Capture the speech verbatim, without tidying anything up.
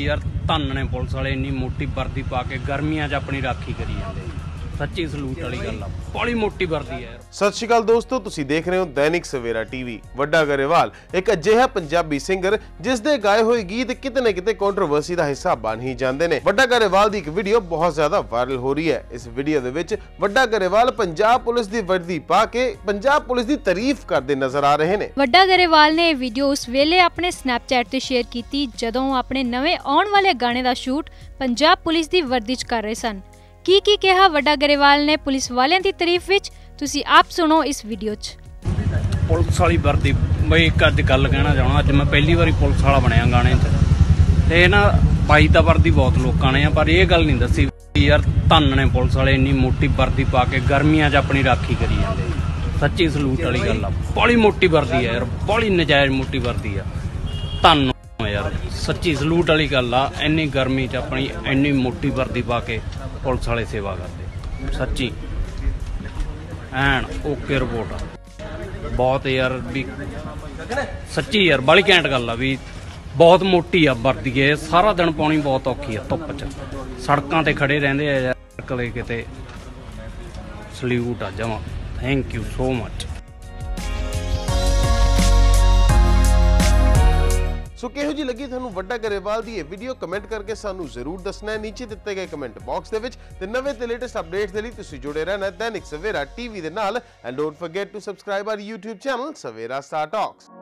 यार धन ने पुलिस वाले इन्नी मोटी वर्दी पा के गर्मियां च अपनी राखी करी जाते सच्ची सलूट वाली गल आ बड़ी मोटी वर्दी है। सत श्री अकाल दोस्तों, तुसी देख रहे हो दैनिक सवेरा टीवी। वड्डा गरेवाल एक अजिहा पंजाबी सिंगर जिस दे गाए हुए गीत किते न किते कंट्रोवर्सी दा हिस्सा बन ही जांदे ने। वड्डा गरेवाल दी एक वीडियो बहुत ज्यादा वायरल हो रही है। इस वीडियो दे विच वड्डा गरेवाल पंजाब पुलिस दी वर्दी पा के पंजाब पुलिस दी तारीफ करदे नजर आ रहे ने। वड्डा गरेवाल ने वीडियो उस वेले अपने स्नैपचैट ते शेयर कीती जदों अपने नवे आउण वाले गाने दा शूट पंजाब पुलिस दी वर्दी च कर रहे सन। की की कहा वड्डा गरेवाल ने पुलिस वालियां दी तारीफ विच, तुसी आप सुनो इस वीडियो च। पुलिस वाली वर्दी बई एक अज गल कहना चाहना, अज मैं पहली बारी पुलिस वाला बनया गाने च ते ना पाई तां वर्दी बहुत लोकां ने पर यह गल नहीं दसी यार धन ने पुलिस वाले इन्नी मोटी वर्दी पा के गर्मियां च अपनी राखी करी जांदे। सच्ची सलूट वाली गल आ, बड़ी मोटी वर्दी है यार, बड़ी नजायज मोटी वर्दी आ। धन यार सच्ची सलूट वाली गल आ, इन्नी गर्मी च अपनी इन्नी मोटी वर्दी पा के पुलिस वाले सेवा करते। सच्ची एन ओके रिपोर्ट आ बहुत यार भी सच्ची यार बड़ी घैंट गल आ भी बहुत मोटी आ वर्दी है, सारा दिन पाउणी बहुत औखी आ धुप्प च, सड़कों ते खड़े रहंदे आ यार कदे किते। सल्यूट आ जमा, thank you so much. So किहो जी लगी थानू वड्डा गरेवाल दी ये वीडियो कमेंट करके सानू जरूर दसना है नीचे दिते गए कमेंट बॉक्स दे विच। ते नवे ते लेटेस्ट अपडेट्स दे लई तुसी जुड़े रहना दैनिक सवेरा टीवी दे नाल and don't forget to subscribe our YouTube channel Savera star talks.